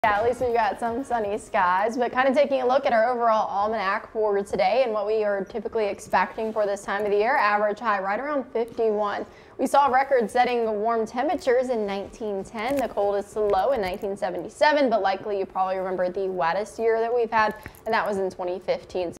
Yeah, at least we've got some sunny skies, but kind of taking a look at our overall almanac for today and what we are typically expecting for this time of the year. Average high right around 51. We saw record-setting warm temperatures in 1910, the coldest low in 1977, but likely you probably remember the wettest year that we've had, and that was in 2015.